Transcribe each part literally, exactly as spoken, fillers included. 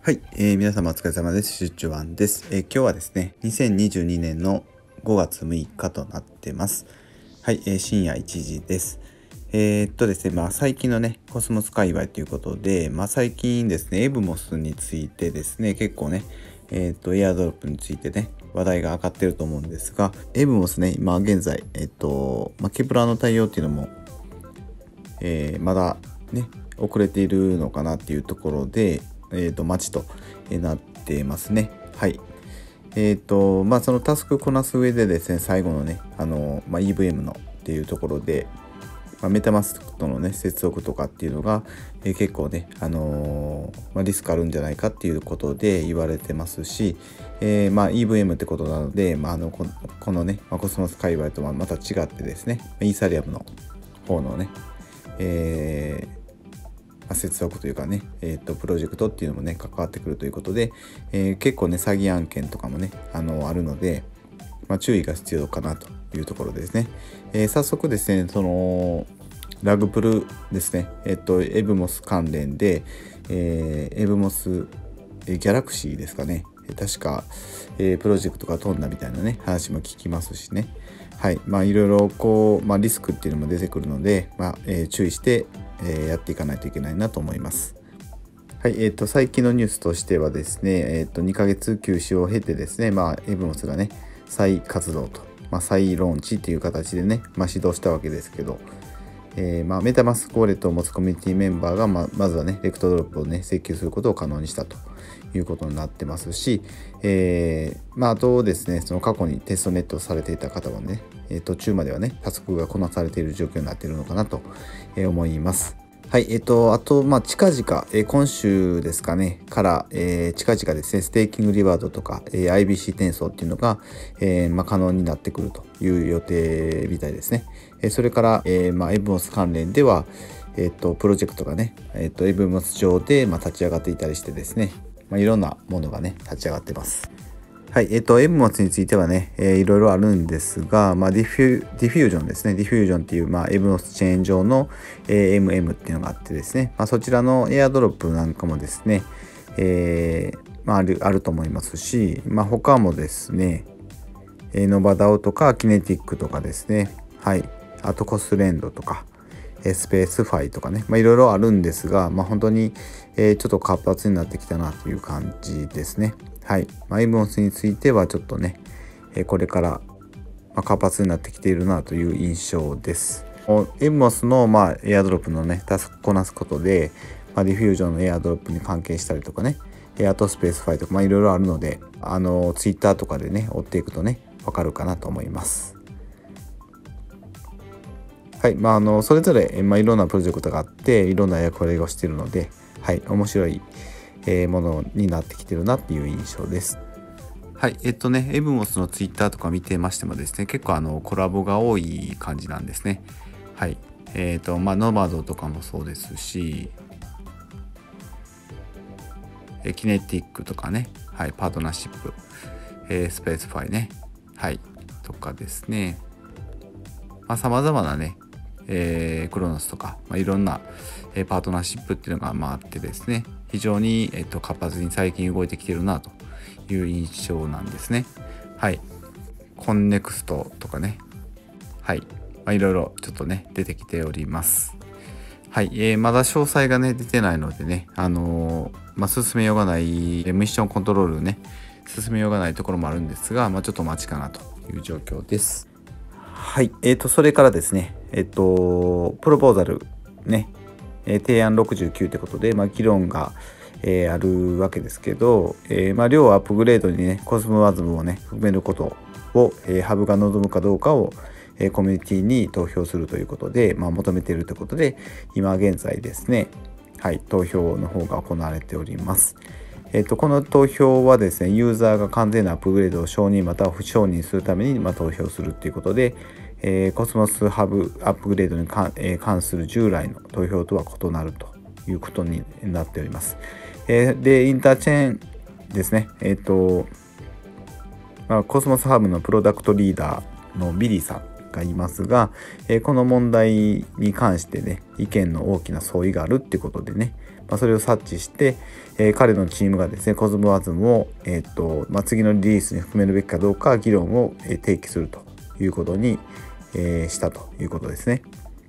はい、えー、皆様お疲れ様です。出張案です、えー。今日はですね、にせんにじゅうにねんのごがつむいかとなってます。はい、えー、深夜いちじです。えー、っとですね、まあ最近のね、コスモス界隈ということで、まあ最近ですね、エブモスについてですね、結構ね、えー、っと、エアドロップについてね、話題が上がってると思うんですが、エブモスね、今現在、えー、っと、まあ、ケプラーの対応っていうのも、えー、まだね、遅れているのかなっていうところで、えー、と待ちとなってますね。はい。えっ、ー、とまあそのタスクこなす上でですね、最後のね、あのまあ、イーブイエム のっていうところで、まあ、メタマスクとのね接続とかっていうのが、えー、結構ね、あのー、まあ、リスクあるんじゃないかっていうことで言われてますし、えー、まあ イーブイエム ってことなので、まあ、あのここのね、まあ、コスモス界隈とはまた違ってですね、イーサリアムの方のね、えー接続というかね、えー、とプロジェクトっていうのもね関わってくるということで、えー、結構ね詐欺案件とかもねあのあるので、まあ、注意が必要かなというところですね。えー、早速ですね、そのラグプルですね、えっ、ー、とエブモス関連で、えー、エブモスギャラクシーですかね、確か、えー、プロジェクトが飛んだみたいなね話も聞きますしね。はい、まあいろいろこう、まあ、リスクっていうのも出てくるので、まあえー、注意してえー、やっていかないといけないなと思います。はい、えーと、最近のニュースとしてはですね、えーと、にかげつ休止を経てですね、まあ、エブモスがね、再活動と、まあ、再ローンチという形でね、まあ、始動したわけですけど、えーまあ、メタマスクウォレットを持つコミュニティメンバーが、まあ、まずはね、レクトドロップをね、請求することを可能にしたということになってますし、えー、まあ、あとですね、その過去にテストネットされていた方はね、途中まではね、タスクがこなされている状況になっているのかなと思います。はい、えっと、あと、まあ、近々、えー、今週ですかね、から、えー、近々ですね、ステーキングリワードとか、えー、アイビーシー 転送っていうのが、えーまあ、可能になってくるという予定みたいですね。えー、それから、えーまあ、エブモス関連では、えっと、プロジェクトがね、えっと、エブモス上で、まあ、立ち上がっていたりしてですね、まあ、いろんなものがね、立ち上がってます。はい、えっと、エブモスについてはね、えー、いろいろあるんですが、まあ、ディフュ、ディフュージョンですね。ディフュージョンっていう、まあ、エブモスチェーン上の、えー、エムエム っていうのがあってですね、まあ、そちらのエアドロップなんかもですね、えーまあ、ある、あると思いますし、まあ、他もですね、ノバダオとかキネティックとかですね、はい、あとコスレンドとか、スペースファイとかね、まあ、いろいろあるんですが、まあ、本当に、えー、ちょっと活発になってきたなという感じですね。はい。まあ、エブモスについてはちょっとね、えー、これから活発になってきているなという印象です。エブモスの、まあ、エアドロップのね、タスクこなすことで、まあ、ディフュージョンのエアドロップに関係したりとかね、あとスペースファイとか、まあ、いろいろあるので、あの、ツイッターとかでね、追っていくとね、わかるかなと思います。はい、まあ、あの、それぞれ、まあ、いろんなプロジェクトがあって、いろんな役割をしているので、はい、面白い、えー、ものになってきてるなっていう印象です。はい、えっとね、エブモスのツイッターとか見てましてもですね、結構あのコラボが多い感じなんですね。はい。えっと、まあ、ノマドとかもそうですし、えキネティックとかね、はい、パートナーシップ、えー、スペースファイね、はい、とかですね、まあ、様々なね、えー、クロノスとか、まあ、いろんな、えー、パートナーシップっていうのが、まあ、あってですね、非常に、えー、と活発に最近動いてきてるなという印象なんですね。はい。コンネクストとかね。はい。まあ、いろいろちょっとね、出てきております。はい。えー、まだ詳細がね、出てないのでね、あのー、まあ、進めようがない、ミッションコントロールね、進めようがないところもあるんですが、まあ、ちょっと待ちかなという状況です。はい。えっと、それからですね、えっと、プロポーザルね、えー、提案ろくじゅうきゅうってことで、まあ、議論が、えー、あるわけですけど、えーまあ、両アップグレードにね、コスモワズムをね、含めることを、えー、ハブが望むかどうかを、えー、コミュニティに投票するということで、まあ、求めているということで、今現在ですね、はい、投票の方が行われております。えー、とこの投票はですね、ユーザーが完全なアップグレードを承認または不承認するために、まあ、投票するということで、えー、コスモスハブアップグレードに関、えー、関する従来の投票とは異なるということになっております。えー、で、インターチェーンですね、えっ、ー、と、まあ、コスモスハブのプロダクトリーダーのビリーさんかいますが、えー、この問題に関してね意見の大きな相違があるってことでね、まあ、それを察知して、えー、彼のチームがですねコズモワズムを、えーとまあ、次のリリースに含めるべきかどうか議論を、えー、提起するということに、えー、したということですね。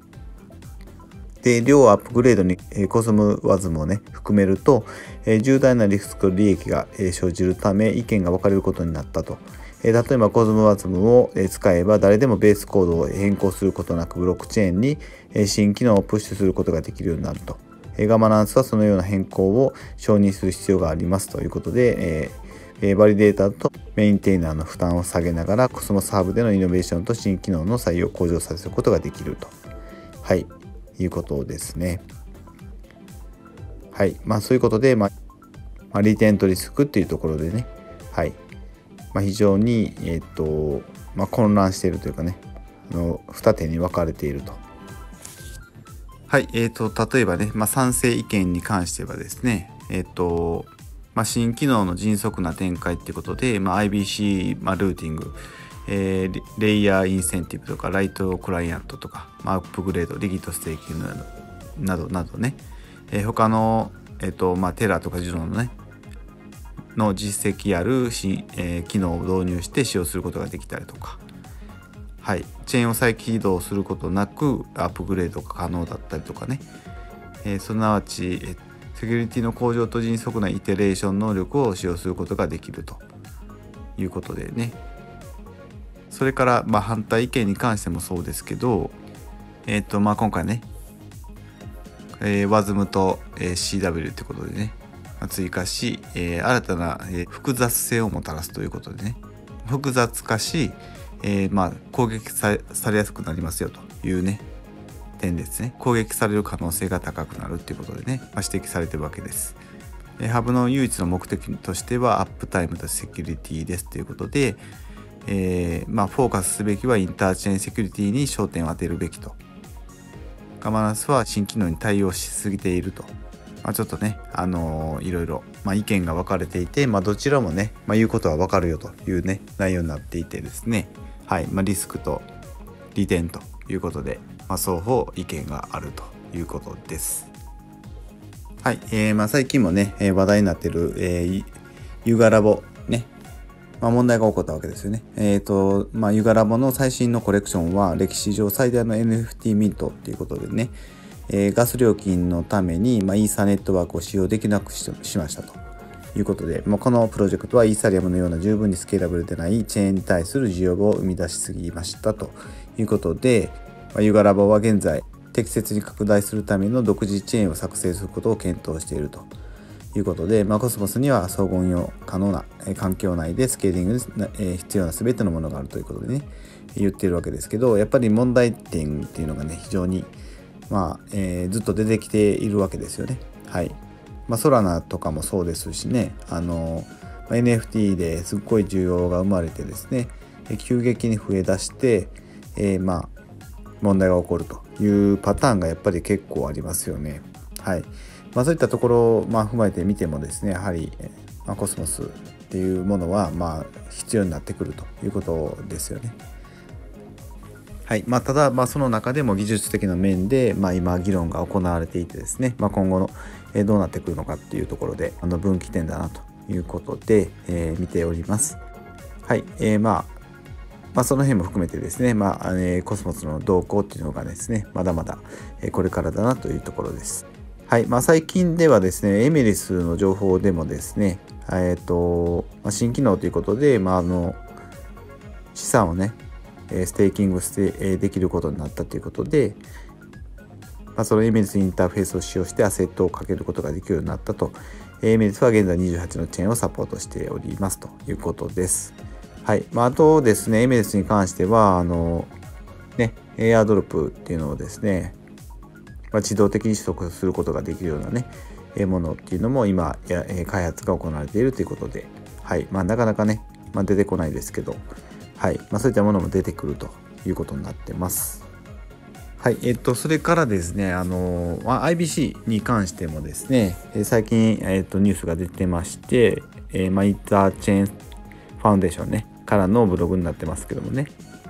で両アップグレードに、えー、コズモワズムをね含めると、えー、重大なリスクと利益が、えー、生じるため意見が分かれることになったと。えー、例えばコズモワズムを、えー、使えば誰でもベースコードを変更することなくブロックチェーンに、えー、新機能をプッシュすることができるようになると。えー、ガバナンスはそのような変更を承認する必要がありますということで、えー、バリデータとメインテイナーの負担を下げながらコスモスハブでのイノベーションと新機能の採用を向上させることができると。はい。いうことですね。はい。まあそういうことで、まあ、まあ、リテントリスクっていうところでね、はい。まあ、非常に、えっと、まあ、混乱しているというかね、あの二手に分かれていると。はい。えっと、例えばね、まあ、賛成意見に関してはですね、えっと、まあ、新機能の迅速な展開っていうことで、まあ、アイビーシー、まあ、ルーティング、えー、レイヤーインセンティブとかライトクライアントとか、まあ、アップグレードリギットステーキングなどなどね、えー、他の、えーとまあ、テラとかジュノのねの実績あるし、えー、機能を導入して使用することができたりとか、はい、チェーンを再起動することなくアップグレードが可能だったりとかね、えー、すなわち、えー、セキュリティの向上と迅速なイテレーション能力を使用することができるということでね。それから、まあ、反対意見に関してもそうですけど、えーとまあ、今回ね、えー、ワズムと、えー、シーダブリュー ということでね、まあ、追加し、えー、新たな、えー、複雑性をもたらすということでね、複雑化し、えーまあ、攻撃 さ, されやすくなりますよというね点ですね。攻撃される可能性が高くなるということでね、まあ、指摘されているわけです。えー、ハブの唯一の目的としてはアップタイムとセキュリティですということで、えーまあ、フォーカスすべきはインターチェーンセキュリティに焦点を当てるべきと。ガバナンスは新機能に対応しすぎていると。まあ、ちょっとね、あのー、いろいろ、まあ、意見が分かれていて、まあ、どちらもね、まあ、言うことは分かるよというね内容になっていてですね、はい、まあ、リスクと利点ということで、まあ、双方意見があるということです。はい、えーまあ、最近もね話題になっている、えー、ユガラボね、まあ、問題が起こったわけですよね。えっと、まあ、ユガラボの最新のコレクションは歴史上最大の エヌエフティー ミントっていうことでね、えー、ガス料金のために、まあ、イーサネットワークを使用できなく し, しましたということで、まあ、このプロジェクトはイーサリアムのような十分にスケーラブルでないチェーンに対する需要を生み出しすぎましたということで、まあ、ユガラボは現在適切に拡大するための独自チェーンを作成することを検討しているということで、まあ、コスモスには総合運用可能な環境内でスケーリングに、えー、必要な全てのものがあるということでね言っているわけですけど、やっぱり問題点っていうのがね非常に、まあえー、ずっと出てきているわけですよね。はい、まあ、ソラナとかもそうですしね、あの エヌエフティー ですっごい需要が生まれてですね急激に増えだして、えー、まあ問題が起こるというパターンがやっぱり結構ありますよね。はい、まあ、そういったところを、まあ、踏まえてみてもですね、やはり、まあ、コスモスっていうものは、まあ、必要になってくるということですよね。はい、まあ、ただ、まあ、その中でも技術的な面で、まあ、今議論が行われていてですね、まあ、今後の、えー、どうなってくるのかっていうところであの分岐点だなということで、えー、見ております。はい、えー、まあまあ、その辺も含めてですね、まあえー、コスモスの動向っていうのがですねまだまだ、えー、これからだなというところです。はい、まあ、最近ではですねエミリスの情報でもですね、えーとまあ、新機能ということで、まあ、あの資産をねステーキングしてできることになったということで、まあ、そのエミリスインターフェースを使用してアセットをかけることができるようになったと。エミリスは現在にじゅうはちのチェーンをサポートしておりますということです。はい、まあ、あとですねエミリスに関してはあのねエアドロップっていうのをですね、まあ、自動的に取得することができるようなねものっていうのも今や開発が行われているということで、はい、まあ、なかなかね、まあ、出てこないですけど、はい、まあ、そういったものも出てくるということになってます。はい、えっとそれからですねあの、まあ、アイビーシー に関してもですね最近、えっと、ニュースが出てまして、えー、まあ、インターチェーンファウンデーションねからのブログになってますけどもね、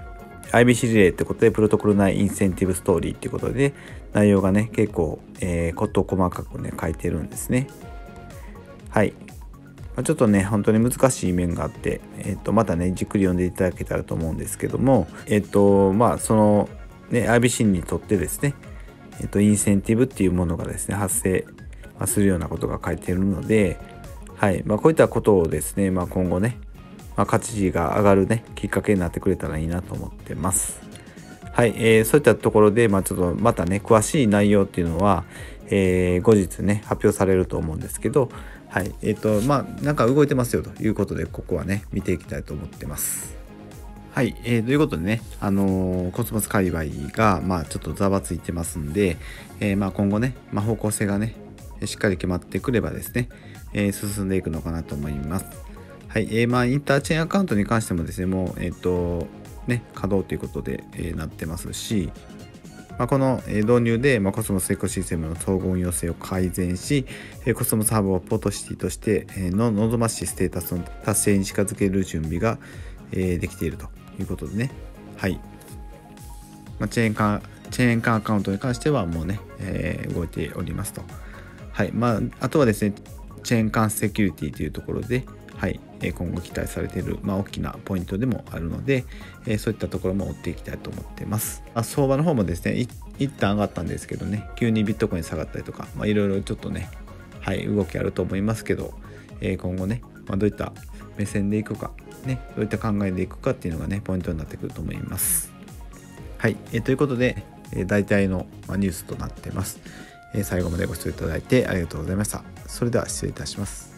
アイビーシー リレーってことでプロトコル内インセンティブストーリーっていうことで内容がね結構、えー、事細かくね書いてるんですね。はい、ちょっとね本当に難しい面があって、えー、とまたねじっくり読んでいただけたらと思うんですけども、えっ、ー、とまあそのね アイビーシー にとってですね、えー、とインセンティブっていうものがですね発生するようなことが書いているので、はいまあ、こういったことをですね、まあ、今後ね、まあ、価値が上がるねきっかけになってくれたらいいなと思ってます。はい、えー、そういったところで、まあ、ちょっとまたね詳しい内容っていうのは、えー、後日ね発表されると思うんですけど、はいえーとまあなんか動いてますよということでここはね見ていきたいと思ってます。はい、えー、ということでね、あのー、コスモス界隈がまあちょっとざわついてますんで、えー、まあ今後ね、まあ、方向性がねしっかり決まってくればですね、えー、進んでいくのかなと思います。はい、えー、まあインターチェーンアカウントに関してもですねもうえっ、ー、とね稼働ということで、えー、なってますし、まあ、この導入で、まあ、コスモスエコシステムの総合運用性を改善し、コスモスハブをポートシティとしての望ましいステータスの達成に近づける準備ができているということでね、はい、まあ、チェーン化チェーン化アカウントに関してはもうね、えー、動いておりますと。はいまあ、あとはですねチェーン間セキュリティというところで、はい、今後期待されている、まあ、大きなポイントでもあるので、えー、そういったところも追っていきたいと思っています。まあ、相場の方もですねい一旦上がったんですけどね急にビットコイン下がったりとか、まあ、いろいろちょっとね、はい、動きあると思いますけど、えー、今後ね、まあ、どういった目線でいくか、ね、どういった考えでいくかっていうのがねポイントになってくると思います。はい、えー、ということで、えー、大体のニュースとなっています。えー、最後までご視聴いただいてありがとうございました。それでは失礼いたします。